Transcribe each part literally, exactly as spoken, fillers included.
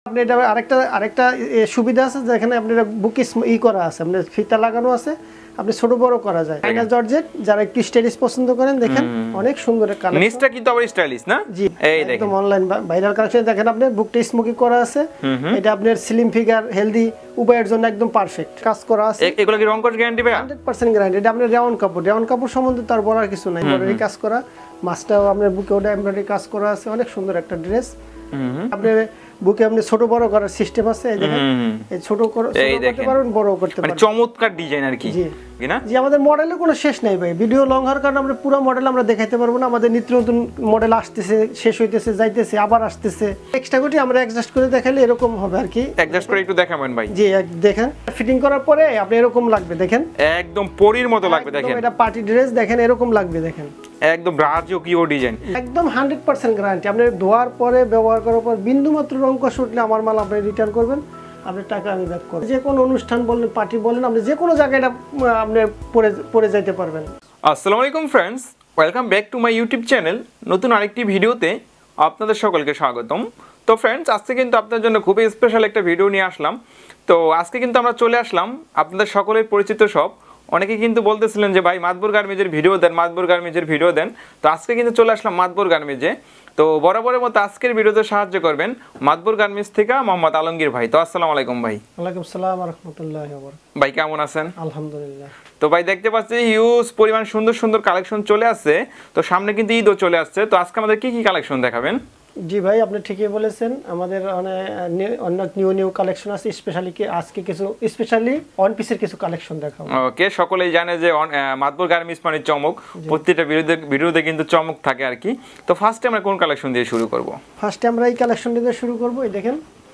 আপনি এটা আরেকটা আরেকটা সুবিধা আছে যেখানে আপনি বুকে ই করা আছে, মানে ফিতা লাগানো আছে, আপনি ছোট বড় করা যায়। চায়না জর্জেট যারা একটু স্টাইলিশ পছন্দ করেন দেখেন অনেক সুন্দর কালেকশন। নিচটা কিন্তু আবার স্টাইলিশ না? জি, এই দেখেন একদম অনলাইন ভাইরাল কালেকশন। দেখেন আপনি বুকটা স্মোকি করা আছে, এটা আপনার স্লিম ফিগার হেলদি উভয়ের জন্য একদম পারফেক্ট কাজ করা আছে। এগুলো কি রং কোট গ্যারান্টি ভাই? একশো পার্সেন্ট গ্যারান্টি। এটা আপনার রাউন্ড কাপড়, রাউন্ড কাপড় সম্বন্ধে তার বলার কিছু নাই, এমব্রয়ডারি কাজ করা, মাছটাও আপনার বুকে ওটা এমব্রয়ডারি কাজ করা আছে, অনেক সুন্দর একটা ড্রেস। আপনি বুকে আপনি ছোট বড় করার সিস্টেম আছে, এই দেখেন এই ছোট করতে পারবেন বড় করতে পারবেন, মানে চমৎকার ডিজাইন আর কি। জি না জি, আমাদের মডেলের কোনো শেষ নাই ভাই। ভিডিও লং হওয়ার কারণে আমরা পুরো মডেল আমরা দেখাইতে পারবো না। আমাদের নিত্য নতুন মডেল আসতেছে, শেষ হইতেছে, যাইতেছে, আবার আসতেছে। এক্সট্রা কোটি আমরা অ্যাডজাস্ট করে দেখাইলে এরকম হবে আর কি। অ্যাডজাস্ট করে একটু দেখাবেন ভাই। জি দেখেন ফিটিং করার পরে আপনি এরকম লাগবে, দেখেন একদম পরীর মতো লাগবে। দেখেন এটা পার্টি ড্রেস, দেখেন এরকম লাগবে, দেখেন একদম রাজকীয় ডিজাইন, একদম হান্ড্রেড পার্সেন্ট গ্যারান্টি। আপনি ধোয়ার পরে ব্যবহার করার পর বিন্দু মাত্র রং কষ উঠলে আমার মাল আপনি রিটার্ন করবেন, আপনি টাকা আমি ব্যাক করব। যে কোনো অনুষ্ঠান বলেন, পার্টি বলেন, আপনি যে কোনো জায়গায় এটা আপনি পরে পরে যেতে পারবেন। আসসালামু আলাইকুম friends, welcome back to my YouTube channel. নতুন আরেকটি ভিডিওতে আপনাদের সকলকে স্বাগতম। তো ফ্রেন্ডস, আজকে কিন্তু আপনাদের জন্য খুবই স্পেশাল একটা ভিডিও নিয়ে আসলাম। তো আজকে কিন্তু আমরা চলে আসলাম আপনাদের সকলের পরিচিত সব, অনেকে কিন্তু বলতেছিলেন যে ভাই মাতবর গার্মেজের ভিডিও দেন, মাতবর গার্মেজের ভিডিও দেন। তো আজকে কিন্তু চলে আসলাম মাতবর গার্মেজে। তো বরাবরের মতো আজকের ভিডিওতে সাহায্য করবেন মাতবর গার্মেজ থেকে মোহাম্মদ আলমগীর ভাই। তো আসসালামু আলাইকুম ভাই। ওয়ালাইকুম আসসালাম ওয়া রাহমাতুল্লাহি ওয়া বারাকাতুহু। ভাই কেমন আছেন? আলহামদুলিল্লাহ। তো ভাই দেখতে পাচ্ছি হিউজ পরিমাণ সুন্দর সুন্দর কালেকশন চলে আসছে। তো সামনে কিন্তু ঈদও চলে আসছে, তো আজকে আমাদের কি কি কালেকশন দেখাবেন? জি ভাই, আপনি ঠিকই বলেছেন, আমাদের অনেক নিউ নিউ কালেকশন আছে। স্পেশালি কি আজকে কিছু স্পেশালি ওয়ান পিসের কিছু কালেকশন দেখাবো। ওকে, সকলেই জানে যে মাতবর গার্মেন্টস মানে চমক, প্রত্যেকটা ভিডিওতে ভিডিওতে কিন্তু চমক থাকে আর কি। তো ফার্স্টে আমরা কোন কালেকশন দিয়ে শুরু করব? ফার্স্টে আমরা এই কালেকশন দিয়ে শুরু করব। এই দেখেন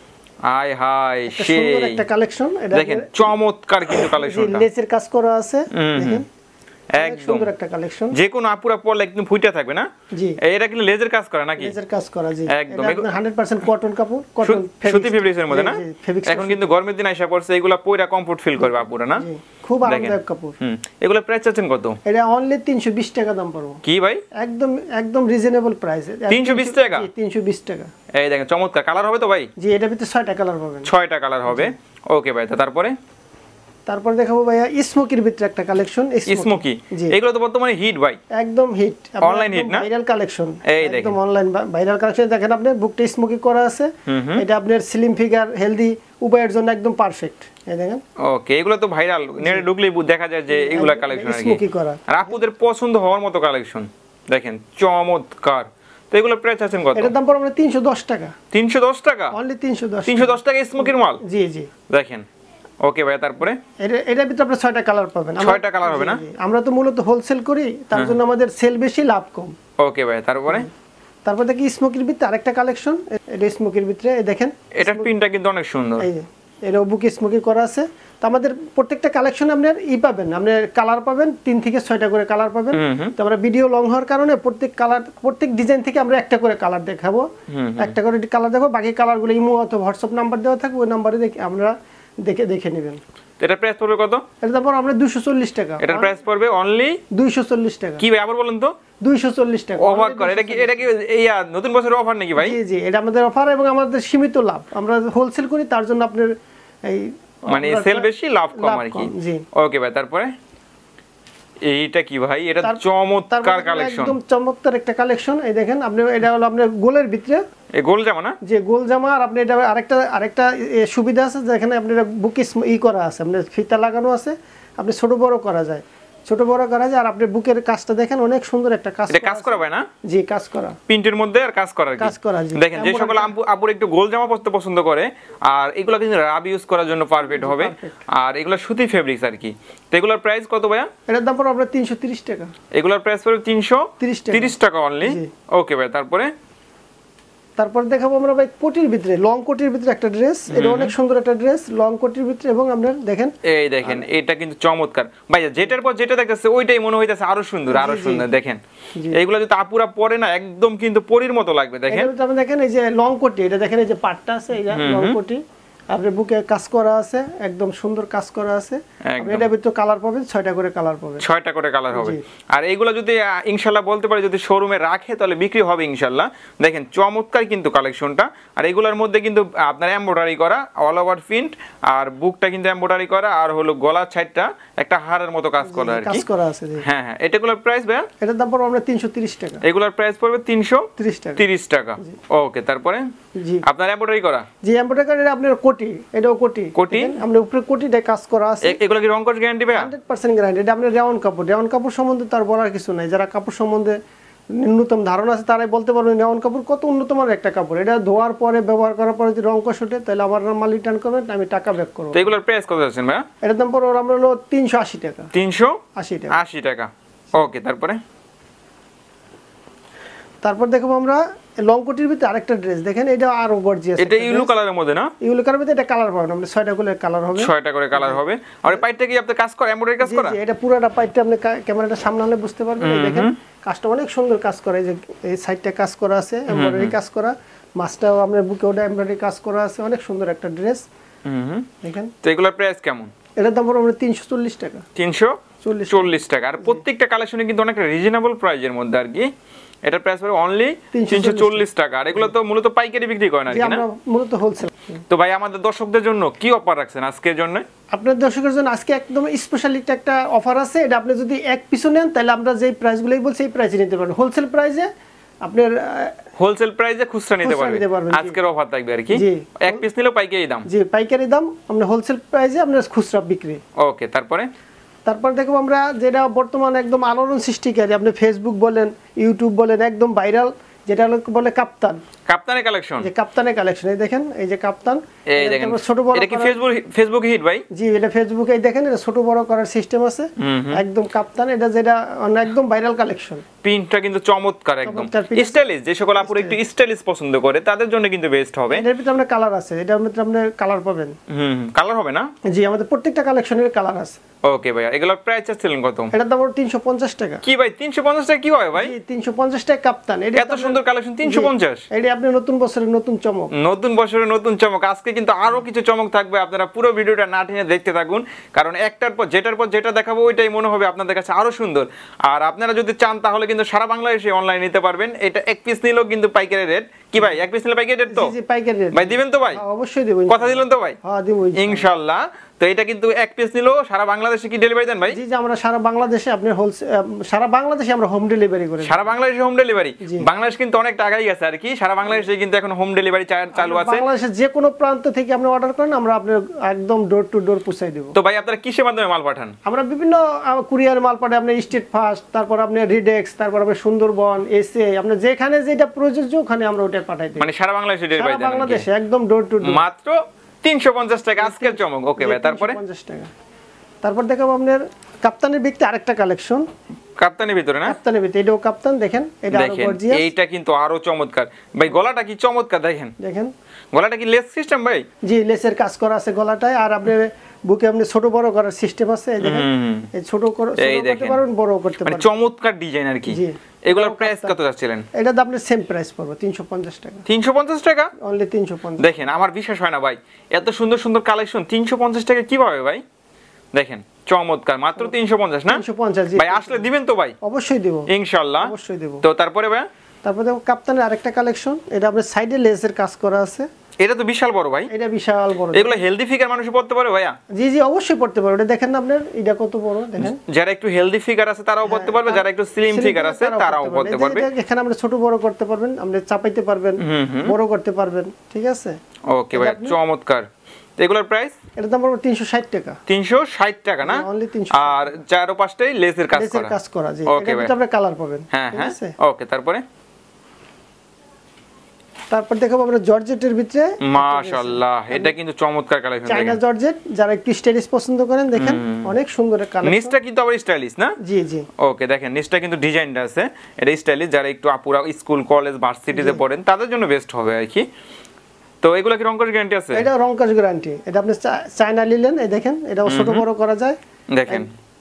আয় হায় সেই সুন্দর একটা কালেকশন, এটা দেখেন চমৎকার কিন্তু কালেকশনটা, লেসের কাজ করা আছে, দেখেন একদম সুন্দর একটা কালেকশন। যে কোনো আপুরা পরলে একদম ফুটে থাকবে না? জি, এটা কিন্তু লেজার কাজ করা নাকি? লেজার কাজ করা, জি একদম একশো পার্সেন্ট কটন কাপড়, কটন সুতি ফেব্রিক্স এর মধ্যে না? এখন কিন্তু গরমের দিন আইসা পড়ছে, এগুলা পয়রা কমফর্ট ফিল করবে আপুরা না? জি, খুব আরামদায়ক কাপড়। হুম, এগুলা প্রাইস চাচ্ছেন কত? এটা অনলি তিনশো বিশ টাকা দাম পড়বে। কি ভাই, একদম একদম রিজনেবল প্রাইস। তিনশো বিশ টাকা? জি, তিনশো বিশ টাকা। এই দেখেন চমৎকার কালার হবে তো ভাই? জি, এটার ভিতরে ছয়টা কালার পাবেন। ছয়টা কালার হবে। ওকে ভাই, তারপরে তারপর দেখাবো ভাইয়া স্মোকির ভিতরে একটা কালেকশন। স্মোকি, এগুলো তো বর্তমানে হিট ভাই, একদম হিট, অনলাইন হিট না? ভাইরাল কালেকশন, এই দেখেন একদম অনলাইন ভাইরাল কালেকশন। দেখেন আপনি বুকটা স্মোকি করা আছে, এটা আপনার স্লিম ফিগার হেলদি উভয়ের জন্য একদম পারফেক্ট। এই দেখেন ওকে, এগুলো তো ভাইরাল, নেটে ঢুকলেই দেখা যায় যে এগুলা কালেকশন আর স্মোকি করা, আর আপুদের পছন্দ হওয়ার মতো কালেকশন। দেখেন চমৎকার। তো এগুলো প্রাইস আছেন কত? এটার দাম পড়বে আমরা তিনশো দশ টাকা। তিনশো দশ টাকা? অনলি তিনশো দশ, তিনশো দশ টাকা স্মোকির মাল। জি জি, দেখেন। ওকে ভাই, তারপরে এটা এটার ভিতরে আপনারা ছয়টা কালার পাবেন। ছয়টা কালার হবে না? আমরা তো মূলত হোলসেল করি, তার জন্য আমাদের সেল বেশি, লাভ কম। ওকে ভাই, তারপরে তারপর দেখি স্মোকির ভিতরে আরেকটা কালেকশন। এটা স্মোকির ভিতরে দেখেন, এটার প্রিন্টটা কিন্তু অনেক সুন্দর। এই যে এর বুকে স্মোকি করা আছে। তো আমাদের প্রত্যেকটা কালেকশন আপনার ই পাবেন, আপনার কালার পাবেন তিন থেকে ছয়টা করে কালার পাবেন। তো আমরা ভিডিও লং হওয়ার কারণে প্রত্যেক কালার প্রত্যেক ডিজাইন থেকে আমরা একটা করে কালার দেখাবো, একটা করে কালার দেখাবো। বাকি কালারগুলো ইমো অথবা হোয়াটসঅ্যাপ নাম্বার দেওয়া থাকবে, ওই নাম্বারে দেখে আমরা দেখে দেখে নেবেন। এটা প্রাইস পড়বে কত? এটা তারপর আমরা দুইশো চল্লিশ টাকা। এটার প্রাইস পড়বে অনলি দুইশো চল্লিশ টাকা। কি ভাই আবার বলেন তো? দুইশো চল্লিশ টাকা অফার করে। এটা কি এটা কি এই নতুন বছরের অফার নাকি ভাই? জি জি, এটা আমাদের অফার এবং আমাদের সীমিত লাভ। আমরা হোলসেল করি, তার জন্য আপনার এই মানে সেল বেশি লাভ কম আর কি। জি, ওকে ভাই, তারপরে এইটা কি ভাই? এটা চমৎকার কালেকশন, একদম চমৎকার একটা কালেকশন। এই দেখেন আপনি, এটা হলো আপনার গোলের ভিতরে, এই গোল জামা না? যে গোল জামা। আর আপনি এটা আরেকটা আরেকটা সুবিধা আছে যেখানে আপনার বুকে ই করা আছে, আপনার ফিতা লাগানো আছে, আপনি ছোট বড় করা যায়, ছোট বড় করা যায়। আর আপনি বুকের কাজটা দেখেন অনেক সুন্দর একটা কাজ, এটা কাজ করা ভাই না? জি, কাজ করা, প্রিন্টের মধ্যে আর কাজ করা, কাজ করা। জি, দেখেন যে সকল আপু আপুর একটু গোল জামা পরতে পছন্দ করে, আর এগুলো কিন্তু রাব ইউজ করার জন্য পারফেক্ট হবে। আর এগুলো সুতি ফেব্রিক্স আর কি। তো এগুলোর প্রাইস কত ভাইয়া? এটার দাম পড়বে আপনার তিনশো তিরিশ টাকা। এগুলোর প্রাইস পড়বে তিনশো তিরিশ টাকা অনলি। ওকে ভাই, তারপরে তারপর দেখাবো আমরা ভাই কোটির ভিতরে, লং কোটির ভিতরে একটা ড্রেস। এটা অনেক সুন্দর একটা ড্রেস, লং কোটির ভিতরে। এবং আপনারা দেখেন, এই দেখেন এটা কিন্তু চমৎকার ভাই, যেটার পর যেটা দেখতেছে ওইটাই মনে হইতাছে আরো সুন্দর, আরো সুন্দর। দেখেন এইগুলো যদি আপুরা পরে না, একদম কিন্তু পরীর মতো লাগবে। দেখেন এটা আপনি দেখেন, এই যে লং কোটি, এটা দেখেন এই যে পাটটা আছে, এই যে লং কোটি, আপনার বুকে কাজ করা আছে, একদম সুন্দর কাজ করা আছে। আপনি এটার ভিতরে কালার পাবেন, ছয়টা করে কালার পাবেন। ছয়টা করে কালার হবে। আর এইগুলো যদি ইনশাআল্লাহ বলতে পারি যদি শোরুমে রাখে তাহলে বিক্রি হবে ইনশাআল্লাহ। দেখেন চমৎকার কিন্তু কালেকশনটা। আর এগুলোর মধ্যে কিন্তু আপনার এমব্রয়ডারি করা, অল ওভার প্রিন্ট, আর বুকটা কিন্তু এমব্রয়ডারি করা, আর হলো গলার সাইডটা একটা হারের মতো কাজ করা আর কি। কাজ করা আছে। হ্যাঁ হ্যাঁ, এটাগুলোর প্রাইস ভাই? এটার দাম পড়বে আমরা তিনশো তিরিশ টাকা। এগুলোর প্রাইস পড়বে তিনশো তিরিশ টাকা। তিরিশ টাকা। ওকে, তারপরে জি আপনার এমব্রয়ডারি করা? জি এমব্রয়ডারি করা, আপনার কোটি, এটাও কোটি। কোটি আমরা উপরে কোটিতে কাজ করা আছে। এগুলো কি রং কস গ্যারান্টি ভাই? একশো পার্সেন্ট গ্যারান্টি। এটা আপনার রেওয়ান কাপড়। রেওয়ান কাপড় সম্বন্ধে তার বলার কিছু নাই। যারা কাপড় সম্বন্ধে ন্যূনতম ধারণা আছে তারাই বলতে পারবেন রেওয়ান কাপড় কত উন্নত মানের একটা কাপড়। এটা ধোয়ার পরে ব্যবহার করার পরে যদি রং কস ওঠে তাহলে আমার মাল রিটার্ন করবেন, আমি টাকা ব্যাক করব। তো এগুলোর প্রাইস কত আছে ভাই? এটার দাম পড়বে আমরা হলো তিনশো আশি টাকা। তিনশো আশি টাকা। আশি টাকা। ওকে, তারপরে তারপর দেখব আমরা লং কোটির ভিতরে আরেকটা ড্রেস। দেখেন এটা আরো গর্জিয়াস। এটা ইউলো কালারের মধ্যে না? ইউলো কালারের ভিতরে এটা কালার পাবেন আমরা ছয়টা করে কালার হবে। ছয়টা করে কালার হবে। আর পাইটটা কি আপনি কাজ করা, এমব্রয়ডারি কাজ করা? জি এটা পুরোটা পাইটটা আপনি ক্যামেরাটা সামনে আনলে বুঝতে পারবেন। এই দেখেন কাজটা অনেক সুন্দর কাজ করা। এই যে এই সাইডটা কাজ করা আছে, এমব্রয়ডারি কাজ করা, মাছটাও আপনার বুকে ওটা এমব্রয়ডারি কাজ করা আছে। অনেক সুন্দর একটা ড্রেস। হুম দেখেন। তো এগুলোর প্রাইস কেমন? এটার দাম পড়বে আমরা তিনশো চল্লিশ টাকা। তিনশো চল্লিশ টাকা। আর প্রত্যেকটা কালেকশনে কিন্তু অনেক রিজনেবল প্রাইজের মধ্যে আর কি। এটার প্রাইস পড়বে অনলি তিনশো চল্লিশ টাকা। আর এগুলো তো মূলত পাইকারি বিক্রি করেন আর কি না? আমরা মূলত হোলসেল। তো ভাই আমাদের দর্শকদের জন্য কি অফার রাখছেন আজকের জন্য? আপনাদের দর্শকদের জন্য আজকে একদম স্পেশালিটি একটা অফার আছে। এটা আপনি যদি এক পিসও নেন তাহলে আমরা যেই প্রাইসগুলোই বলছি এই প্রাইসে নিতে পারবেন। হোলসেল প্রাইসে আপনার হোলসেল প্রাইসে খুচরা নিতে পারবেন। আজকের অফার থাকবে আর কি। এক পিস নিলেও পাইকারি দাম। জি পাইকারি দাম, আমরা হোলসেল প্রাইসে আপনার খুচরা বিক্রি। ওকে, তারপরে তারপর দেখো আমরা যেটা বর্তমানে একদম আলোড়ন সৃষ্টিকারী, আপনি ফেসবুক বলেন, ইউটিউব বলেন, একদম ভাইরাল, যেটা বলে কাপ্তান। কাপ্তানের কালেকশন। যে কাপ্তানের কালেকশন। এই দেখেন এই যে কাপ্তান। এই দেখেন ছোট বড়। এটা কি ফেসবুক ফেসবুক হিট ভাই? জি এটা ফেসবুকে এই দেখেন এটা ছোট বড় করার সিস্টেম আছে। একদম কাপ্তান। এটা যেটা একদম ভাইরাল কালেকশন। প্রিন্টটা কিন্তু চমৎকার, একদম স্টাইলিশ। যে সকল আপুরা একটু স্টাইলিশ পছন্দ করে তাদের জন্য কিন্তু বেস্ট হবে। এর ভিতরে আমরা কালার আছে। এটার ভিতরে আপনি কালার পাবেন। হুম কালার হবে না? জি আমাদের প্রত্যেকটা কালেকশনের কালার আছে। ওকে ভাই, এগুলোর প্রাইস চাচ্ছিলেন কত? এটার দাম তিনশো পঞ্চাশ টাকা। কি ভাই তিনশো পঞ্চাশ টাকা কি হয় ভাই? জি তিনশো পঞ্চাশ টাকা কাপ্তান। এটা এত সুন্দর কালেকশন তিনশো পঞ্চাশ। এটা আপনি নতুন বছরের নতুন চমক। নতুন বছরের নতুন চমক। আজকে কিন্তু আরো কিছু চমক থাকবে, আপনারা পুরো ভিডিওটা না টেনে দেখতে থাকুন, কারণ একটার পর যেটার পর যেটা দেখাবো ওইটাই মনে হবে আপনাদের কাছে আরো সুন্দর। আর আপনারা যদি চান তাহলে কিন্তু সারা বাংলাদেশে অনলাইন নিতে পারবেন। এটা এক পিস নিলেও কিন্তু পাইকারি রেট। কি ভাই এক পিস নিলে পাইকারি রেট? তো জি জি পাইকারি রেট। ভাই দিবেন তো ভাই? অবশ্যই দেব। কথা দিলেন তো ভাই? হ্যাঁ দেব ইনশাআল্লাহ। তো এটা কিন্তু এক পিস নিলেও সারা বাংলাদেশে কি ডেলিভারি দেন ভাই? জি জি আমরা সারা বাংলাদেশে আপনি হোলসেল সারা বাংলাদেশে আমরা হোম ডেলিভারি করি। সারা বাংলাদেশে হোম ডেলিভারি? বাংলাদেশ কিন্তু অনেক টাকাই গেছে আর কি। সারা বাংলাদেশে কিন্তু এখন হোম ডেলিভারি চালু আছে। বাংলাদেশের যে কোনো প্রান্ত থেকে আপনি অর্ডার করেন আমরা আপনার একদম ডোর টু ডোর পৌঁছাই দেব। তো ভাই আপনারা কিসের মাধ্যমে মাল পাঠান? আমরা বিভিন্ন কুরিয়ার মাল পাঠাই। আপনি স্টেট ফাস্ট, তারপর আপনি রিডেক্স, তারপর আপনি সুন্দরবন, এসএ, আপনি যেখানে যেটা প্রযোজ্য ওখানে আমরা ওটা পাঠাই দেব। মানে সারা বাংলাদেশে ডেলিভারি দেন? সারা বাংলাদেশে একদম ডোর টু ডোর। মাত্র তিনশো পঞ্চাশ টাকা আজকের চমক। ওকে ভাই তারপরে? পঞ্চাশ টাকা। তারপর দেখাবো আপনার কাপ্তানের ভিতরে আরেকটা কালেকশন। কাপ্তানের ভিতরে না? কাপ্তানের ভিতরে এটাও কাপ্তান। দেখেন এটা আরো গর্জিয়াস। এইটা কিন্তু আরো চমৎকার ভাই। গলাটা কি চমৎকার দেখেন। দেখেন গলাটা কি লেস সিস্টেম ভাই? জি লেসের কাজ করা আছে গলাটায়। আর আপনার বুকে আপনি ছোট বড় করার সিস্টেম আছে। এই দেখেন এই ছোট করতে পারবেন, বড় করতে পারবেন। মানে চমৎকার ডিজাইন আর কি। জি এগুলোর প্রাইস কত যাচ্ছিলেন? এটা দাম আপনার সেম প্রাইস পড়বে তিনশো পঞ্চাশ টাকা। তিনশো পঞ্চাশ টাকা অনলি তিনশো পঞ্চাশ। দেখেন আমার বিশ্বাস হয় না ভাই, এত সুন্দর সুন্দর কালেকশন তিনশো পঞ্চাশ টাকা কিভাবে ভাই? দেখেন চমৎকার, মাত্র তিনশো পঞ্চাশ না? তিনশো পঞ্চাশ ভাই আসলে দিবেন তো ভাই? অবশ্যই দেব ইনশাআল্লাহ অবশ্যই দেব। তো তারপরে ভাই তারপরে দেখো কাপ্তানের আরেকটা কালেকশন। এটা আপনার সাইডে লেসের কাজ করা আছে। এটা তো বিশাল বড় ভাই। এটা বিশাল বড়। এগুলো হেলদি ফিগার মানুষ পড়তে পারে ভাইয়া? জি জি অবশ্যই পড়তে পারে। এটা দেখেন না আপনার এটা কত বড়। দেখেন যারা একটু হেলদি ফিগার আছে তারাও পড়তে পারবে, যারা একটু স্লিম ফিগার আছে তারাও পড়তে পারবে। এখানে আমরা ছোট বড় করতে পারবেন, আপনি চাপাইতে পারবেন, বড় করতে পারবেন। ঠিক আছে ওকে ভাই চমৎকার। এগুলোর প্রাইস? এর দাম পড়বে তিনশো ষাট টাকা। তিনশো ষাট টাকা না? অনলি তিনশো। আর চারো পাঁচটাই লেসের কাজ করা। লেসের কাজ করা জি। এটার ভিতরে আপনি কালার পাবেন। হ্যাঁ হ্যাঁ ওকে তারপরে? তারপর দেখাবো আমরা জর্জেটের ভিতরে। মাশাআল্লাহ এটা কিন্তু চমৎকার কালেকশন। চায়না জর্জেট, যারা একটু স্টাইলিশ পছন্দ করেন দেখেন অনেক সুন্দর কালেকশন। নিচটা কিন্তু আবার স্টাইলিশ না? জি জি ওকে দেখেন নিচটা কিন্তু ডিজাইনটা আছে, এটা স্টাইলিশ। যারা একটু আপুরা স্কুল কলেজ ভার্সিটিতে পড়েন তাদের জন্য বেস্ট হবে আর কি। তো এগুলো কি রং কস গ্যারান্টি আছে? এটা রং কস গ্যারান্টি। এটা আপনি চায়না নিলেন, এই দেখেন এটাও ছোট বড় করা যায়। দেখেন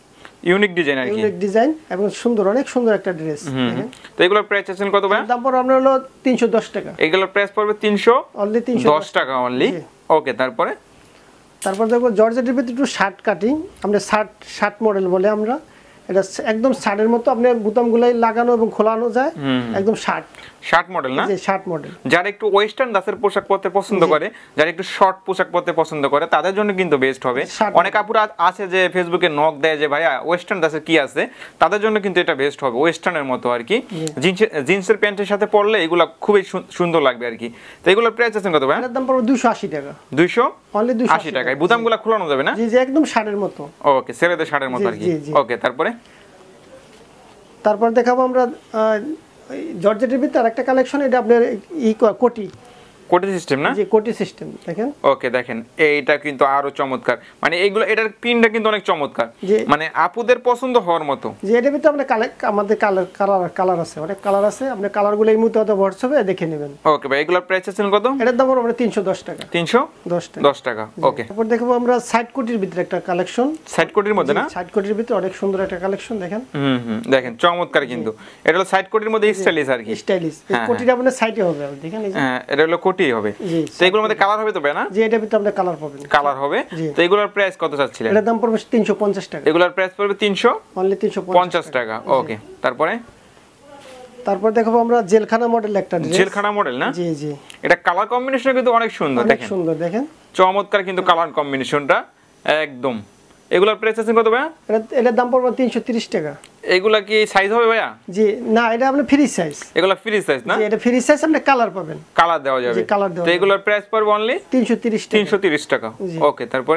ইউনিক ডিজাইন আর কি ইউনিক ডিজাইন এবং সুন্দর অনেক সুন্দর একটা ড্রেস দেখেন তো এগুলোর প্রাইস আছেন কত ভাই দাম পড়বে আপনার হলো তিনশো দশ টাকা এগুলোর প্রাইস পড়বে তিনশো অনলি তিনশো দশ টাকা অনলি ওকে তারপরে তারপর দেখো জর্জেটের ভিতরে একটু শার্ট কাটিং আমরা শার্ট শার্ট মডেল বলে আমরা এটা একদম শার্টের মতো আপনি বুতামগুলাই লাগানো এবং খোলানো যায় একদম শার্ট শার্ট মডেল না জি শার্ট মডেল যারা একটু ওয়েস্টার্ন দাসের পোশাক পরতে পছন্দ করে যারা একটু শর্ট পোশাক পরতে পছন্দ করে তাদের জন্য কিন্তু বেস্ট হবে অনেক আপুরা আছে যে ফেসবুকে নক দেয় যে ভাইয়া ওয়েস্টার্ন দাসের কি আছে তাদের জন্য কিন্তু এটা বেস্ট হবে ওয়েস্টার্নের মতো আর কি জিন্সের প্যান্টের সাথে পরলে এগুলা খুবই সুন্দর লাগবে আর কি তো এগুলোর প্রাইস আছে কত ভাই এর দাম পড়বে দুইশো আশি টাকা দুইশো অনলি দুইশো আশি টাকা এই বুতামগুলো খোলানো যাবে না জি জি একদম শার্টের মতো ওকে ছেলেদের শার্টের মতো আর কি ওকে তারপরে তারপর দেখাবো আমরা জর্জেটের ভিতরে আরেকটা কালেকশন এটা আপনার ই কোটি কোটি সিস্টেম না জি কোটি সিস্টেম দেখেন ওকে দেখেন এইটা কিন্তু আরো চমৎকার মানে এগুলো এটার প্রিন্টটা কিন্তু অনেক চমৎকার মানে আপুদের পছন্দ হওয়ার মতো যে এটার ভিতরে আমরা কালেক্ট আমাদের কালার কালার কালার আছে অনেক কালার আছে আপনি কালারগুলো এই মুহূর্তে হোয়াটসঅ্যাপে দেখে নেবেন ওকে ভাই এগুলোর প্রাইস আছে কত এটার দাম আমরা তিনশো দশ টাকা তিনশো দশ টাকা দশ টাকা ওকে তারপর দেখবো আমরা সাইড কোটির ভিতরে একটা কালেকশন সাইড কোটির মধ্যে না সাইড কোটির ভিতরে অনেক সুন্দর একটা কালেকশন দেখেন হুম হুম দেখেন চমৎকার কিন্তু এটা হলো সাইড কোটির মধ্যে স্টাইলিশ আর কি স্টাইলিশ এই কোটিটা আপনার সাইডে হবে দেখেন এই যে হ্যাঁ এটা হলো কোটি হবে তো এগুলোর মধ্যে কালার হবে তো ভাই না জি এটার ভিতরে আপনি কালার পাবেন কালার হবে তো এগুলোর প্রাইস কত চাচ্ছিলেন এটার দাম পড়বে তিনশো পঞ্চাশ টাকা এগুলোর প্রাইস পড়বে তিনশো অনলি তিনশো পঞ্চাশ টাকা ওকে তারপরে তারপর দেখো আমরা জেলখানা মডেল একটা ড্রেস জেলখানা মডেল না জি জি এটা কালার কম্বিনেশন কিন্তু অনেক সুন্দর দেখেন অনেক সুন্দর দেখেন চমৎকার কিন্তু কালার কম্বিনেশনটা একদম এগুলোর প্রাইস আছে কত ভাইয়া এটা এটার দাম পড়বে তিনশো তিরিশ টাকা এগুলা কি সাইজ হবে ভাইয়া জি না এটা আপনি ফ্রি সাইজ এগুলা ফ্রি সাইজ না জি এটা ফ্রি সাইজ আপনি কালার পাবেন কালার দেওয়া যাবে জি কালার দেওয়া তো এগুলোর প্রাইস পড়বে অনলি তিনশো তিরিশ টাকা তিনশো তিরিশ টাকা ওকে তারপরে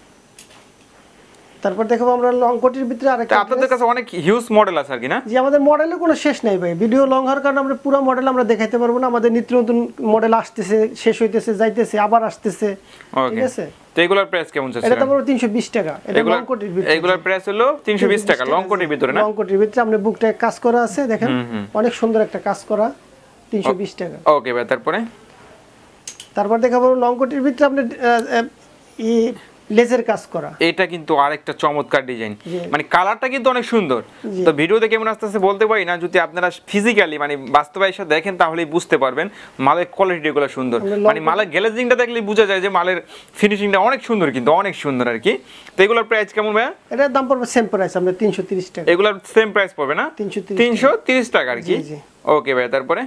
তারপর দেখো আমরা লং কোটির ভিতরে আরেকটা আপনাদের কাছে অনেক হিউজ মডেল আছে আর কি না জি আমাদের মডেলের কোনো শেষ নাই ভাই ভিডিও লং হওয়ার কারণে আমরা পুরো মডেল আমরা দেখাইতে পারবো না আমাদের নিত্য নতুন মডেল আসতেছে শেষ হইতেছে যাইতেছে আবার আসতেছে ঠিক আছে তো এগুলোর প্রাইস কেমন আছে এটা তো পুরো তিনশো বিশ টাকা এটা লং কোটির ভিতরে এগুলোর প্রাইস হলো তিনশো বিশ টাকা লং কোটির ভিতরে না লং কোটির ভিতরে আমরা বুকটা কাজ করা আছে দেখেন অনেক সুন্দর একটা কাজ করা তিনশো বিশ টাকা ওকে ভাই তারপরে তারপর দেখাবো লং কোটির ভিতরে আপনি ই লেজার কাজ করা এটা কিন্তু আরেকটা চমৎকার ডিজাইন মানে কালারটা কিন্তু অনেক সুন্দর তো ভিডিওতে কেমন আসতেছে বলতে পারি না যদি আপনারা ফিজিক্যালি মানে বাস্তবে এসে দেখেন তাহলেই বুঝতে পারবেন মালের কোয়ালিটি গুলো সুন্দর মানে মালের গ্লেজিংটা দেখলেই বোঝা যায় যে মালের ফিনিশিংটা অনেক সুন্দর কিন্তু অনেক সুন্দর আর কি তো এগুলোর প্রাইস কেমন ভাই এটার দাম পড়বে সেম প্রাইস আমরা তিনশো তিরিশ টাকা এগুলোর সেম প্রাইস পড়বে না তিনশো তিরিশ টাকা আর কি ওকে ভাই তারপরে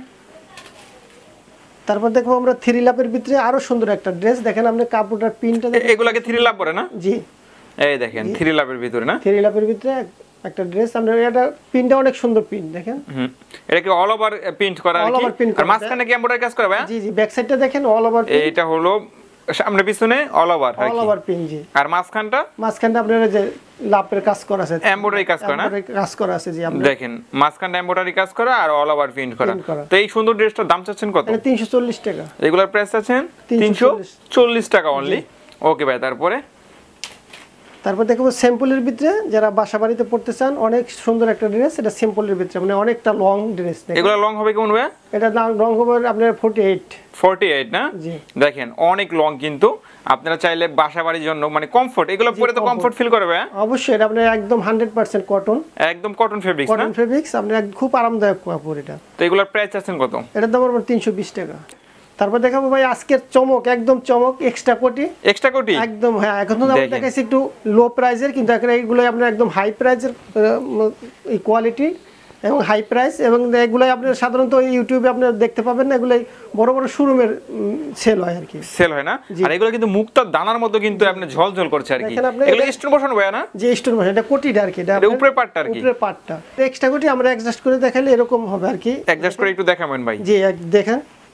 তারপর দেখো আমরা থ্রি লাপের ভিতরে আরো সুন্দর একটা ড্রেস দেখেন আপনি কাপড়টার প্রিন্টটা দেখেন এগুলাকে থ্রি লাপ পরে না জি এই দেখেন থ্রি লাপের ভিতরে না থ্রি লাপের ভিতরে একটা ড্রেস আমরা এটা প্রিন্টটা অনেক সুন্দর প্রিন্ট দেখেন হুম এটা কি অল ওভার প্রিন্ট করা আর কি আর মাঝখানে কি এমব্রয়ডারি কাজ করা ভাই জি জি ব্যাক সাইডটা দেখেন অল ওভার এইটা হলো সামনে পিছনে অল ওভার আর কি অল ওভার প্রিন্ট জি আর মাঝখানটা মাঝখানটা আপনারা যে লাপের কাজ করা আছে এমব্রয়ডারি কাজ করা না কাজ করা আছে জি আমরা দেখেন মাঝখানটা এমব্রয়ডারি কাজ করা আর অল ওভার প্রিন্ট করা তো এই সুন্দর ড্রেসটার দাম চাচ্ছেন কত এটা তিনশো চল্লিশ টাকা রেগুলার প্রাইস আছেন তিনশো চল্লিশ টাকা অনলি ওকে ভাই তারপরে তারপর দেখো স্যাম্পলের ভিতরে যারা বাসা বাড়িতে পড়তে চান অনেক সুন্দর একটা ড্রেস এটা স্যাম্পলের ভিতরে মানে অনেকটা লং ড্রেস এগুলো লং হবে কেমন ভাই এটা লং হবে আপনার ফর্টি এইট ফর্টি এইট না দেখেন অনেক লং কিন্তু আপনারা চাইলে বাসা বাড়ির জন্য মানে কমফোর্ট এগুলো পরে তো কমফোর্ট ফিল করবে অবশ্যই এটা আপনি একদম হান্ড্রেড পার্সেন্ট কটন একদম কটন ফেব্রিক্স না কটন ফেব্রিক্স আপনি খুব আরামদায়ক কাপড় এটা তো এগুলোর প্রাইস আছেন কত এটার দাম আপনার তিনশো বিশ টাকা তারপর দেখাবো ভাই আজকের চমক একদম চমক এক্সট্রা কোটি এক্সট্রা কোটি একদম হ্যাঁ এখন তো আমরা দেখাইছি একটু লো প্রাইজের কিন্তু এখন এইগুলো আপনার একদম হাই প্রাইজের এই কোয়ালিটি এবং হাই প্রাইস এবং এগুলো আপনার সাধারণত ইউটিউবে আপনারা দেখতে পাবেন না এগুলো বড় বড় শোরুমের সেল হয় আর কি সেল হয় না আর এগুলো কিন্তু মুক্তার দানার মতো কিন্তু আপনি ঝলঝল করছে আর কি এগুলো স্টোন বসানো হয় না যে স্টোন বসানো এটা কোটিটা আর কি এটা উপরের পার্টটা আর কি উপরের পার্টটা এক্সট্রা কোটি আমরা অ্যাডজাস্ট করে দেখাইলে এরকম হবে আর কি অ্যাডজাস্ট করে একটু দেখাবেন ভাই জি দেখেন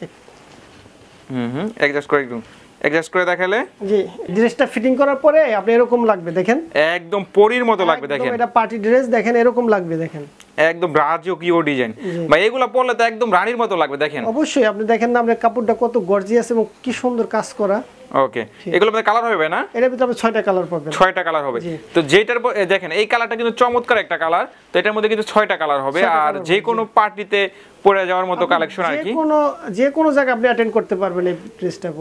হুম হুম অ্যাডজাস্ট করে একটু অ্যাডজাস্ট করে দেখালে জি ড্রেসটা ফিটিং করার পরে আপনি এরকম লাগবে দেখেন একদম পরীর মতো লাগবে দেখেন এটা পার্টি ড্রেস দেখেন এরকম লাগবে দেখেন একদম রাজকীয় ডিজাইন ভাই এগুলা পরলে তো একদম রানীর মতো লাগবে দেখেন অবশ্যই আপনি দেখেন না আপনার কাপড়টা কত গর্জিয়াস এবং কি সুন্দর কাজ করা ওকে এগুলোর মধ্যে কালার হবে না এর ভিতরে আপনি ছয়টা কালার পাবেন ছয়টা কালার হবে তো যেটার দেখেন এই কালারটা কিন্তু চমৎকার একটা কালার তো এটার মধ্যে কিন্তু ছয়টা কালার হবে আর যে কোনো পার্টিতে পরে যাওয়ার মতো কালেকশন আর কি যে কোনো যে কোনো জায়গা আপনি অ্যাটেন্ড করতে পারবেন এই ড্রেসটা পরে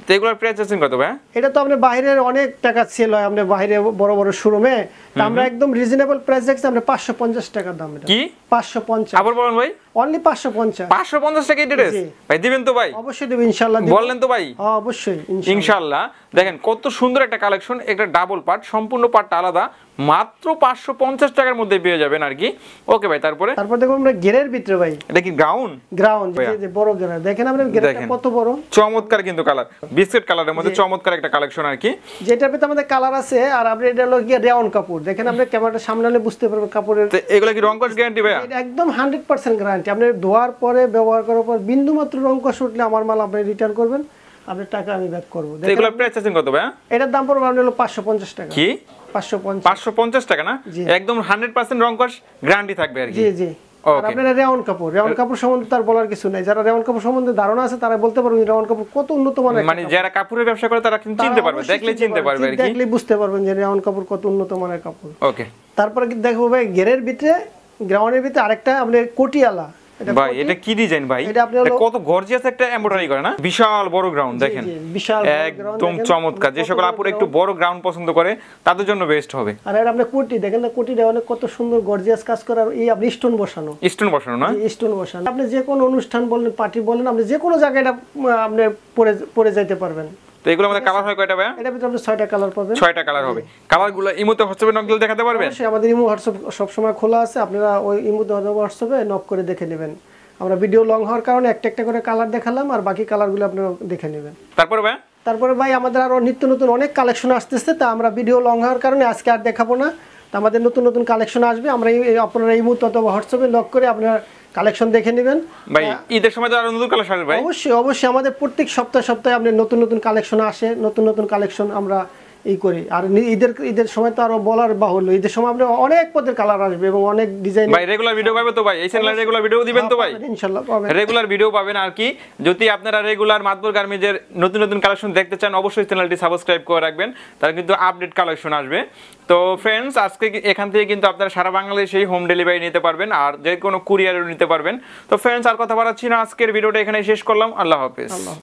তো এগুলোর প্রাইস আছেন কত ভাই? এটা তো আপনি বাইরের অনেক টাকা সেল হয়, আপনি বাইরে বড় বড় শোরুমে, তো আমরা একদম রিজনেবল প্রাইস রাখছি, আমরা পাঁচশো পঞ্চাশ টাকা দাম। এটা কি পাঁচশো পঞ্চাশ? আবার বলেন ভাই। অনলি পাঁচশো পঞ্চাশ। পাঁচশো পঞ্চাশ টাকা এই ড্রেস ভাই দিবেন তো ভাই? অবশ্যই দেব ইনশাআল্লাহ। বললেন তো ভাই? হ্যাঁ অবশ্যই ইনশাআল্লাহ। দেখেন কত সুন্দর একটা কালেকশন, একটা ডাবল পার্ট, সম্পূর্ণ পার্টটা আলাদা, মাত্র পাঁচশো পঞ্চাশ টাকার মধ্যে পেয়ে যাবেন আর কি। ওকে ভাই, তারপরে তারপর দেখো আমরা গেরের ভিতরে ভাই, এটা কি গাউন? গ্রাউন্ড যে বড় গেরা, দেখেন আমরা গেরাটা কত বড়, চমৎকার কিন্তু কালার, বিস্কিট কালারের মধ্যে চমৎকার একটা কালেকশন আর কি। যেটার ভিতরে আমাদের কালার আছে। আর আপনি এটা হলো গিয়ে রেওন কাপড়, দেখেন আপনি ক্যামেরাটা সামনে হলে বুঝতে পারবেন কাপড়ের। তো এগুলা কি রং কস গ্যারান্টি ভাই? এটা একদম একশো পার্সেন্ট গ্যারান্টি। আপনি ধোয়ার পরে ব্যবহার করার পর বিন্দু মাত্র রং কষ উঠলে আমার মাল আপনি রিটার্ন করবেন, আপনার টাকা আমি ব্যাক করব। তো এগুলা প্রাইস আছে কত ভাই? এটার দাম পড়বে হলো পাঁচশো পঞ্চাশ টাকা। কি পাঁচশো পঞ্চাশ? পাঁচশো পঞ্চাশ টাকা না, একদম একশো পার্সেন্ট রং কস গ্যারান্টি থাকবে আর কি। জি জি। আর আপনারা রেওন কাপড়, রেওন কাপড় সম্বন্ধে তার বলার কিছু নাই। যারা রেওন কাপড় সম্বন্ধে ধারণা আছে তারা বলতে পারবেন রেওন কাপড় কত উন্নত মানের, মানে যারা কাপড়ের ব্যবসা করে তারা কিন্তু চিনতে পারবে, দেখলে চিনতে পারবে আর কি, দেখলে বুঝতে পারবেন যে রেওন কাপড় কত উন্নত মানের কাপড়। ওকে, তারপরে দেখো ভাই গেরের ভিতরে, গ্রাউন্ডের ভিতরে আরেকটা আপনার কোটিয়ালা। ভাই এটা কি ডিজাইন ভাই? এটা কত গর্জিয়াস একটা এমব্রয়ডারি করে না, বিশাল বড় গ্রাউন্ড দেখেন, বিশাল একদম চমৎকার। যে সকল আপুরা একটু বড় গ্রাউন্ড পছন্দ করে তাদের জন্য বেস্ট হবে। আর এটা আপনি কোটি দেখেন না, কোটিটা অনেক কত সুন্দর গর্জিয়াস কাজ করা, এই আপনি স্টোন বসানো, স্টোন বসানো না, স্টোন বসানো। আপনি যে কোনো অনুষ্ঠান বলেন, পার্টি বলেন, আপনি যে কোনো জায়গায় এটা আপনি পরে পরে যাইতে পারবেন। তো এগুলো আমাদের কালার হয় কয়টা ভাই? এটা ভিতরে আপনি ছয়টা কালার পাবেন। ছয়টা কালার হবে। কালারগুলো ইমোতে হোয়াটসঅ্যাপে নক দিলে দেখাতে পারবেন? অবশ্যই, আমাদের ইমো হোয়াটসঅ্যাপ সব সময় খোলা আছে, আপনারা ওই ইমোতে হোয়াটসঅ্যাপে নক করে দেখে নেবেন। আমরা ভিডিও লং হওয়ার কারণে একটা একটা করে কালার দেখালাম, আর বাকি কালারগুলো আপনারা দেখে নেবেন। তারপরে ভাই তারপরে ভাই আমাদের আরো নিত্য নতুন অনেক কালেকশন আসতেছে, তা আমরা ভিডিও লং হওয়ার কারণে আজকে আর দেখাবো না। তা আমাদের নতুন নতুন কালেকশন আসবে, আমরা আপনারা এই মুহূর্তে অথবা হোয়াটসঅ্যাপে লক করে আপনারা কালেকশন দেখে নেবেন। ভাই ঈদের সময় তো আরো নতুন কালেকশন আসবে ভাই? অবশ্যই অবশ্যই, আমাদের প্রত্যেক সপ্তাহে সপ্তাহে আমাদের নতুন নতুন কালেকশন আসে, নতুন নতুন কালেকশন আমরা এই করি। আর ঈদের ঈদের সময় তো আরো বলার বাহুল্য, ঈদের সময় আমরা অনেক পদের কালার আসবে এবং অনেক ডিজাইন। ভাই রেগুলার ভিডিও পাবে তো ভাই? এই চ্যানেলে রেগুলার ভিডিও দিবেন তো ভাই? ইনশাআল্লাহ পাবেন, রেগুলার ভিডিও পাবেন আর কি। যদি আপনারা রেগুলার মাতবর গার্মেন্টসের নতুন নতুন কালেকশন দেখতে চান, অবশ্যই চ্যানেলটি সাবস্ক্রাইব করে রাখবেন, তার কিন্তু আপডেট কালেকশন আসবে। তো ফ্রেন্ডস, আজকে এখান থেকে কিন্তু আপনারা সারা বাংলাদেশেই হোম ডেলিভারি নিতে পারবেন, আর যে কোনো কুরিয়ারও নিতে পারবেন। তো ফ্রেন্ডস, আর কথা বাড়াচ্ছি না, আজকের ভিডিওটা এখানে শেষ করলাম। আল্লাহ হাফেজ।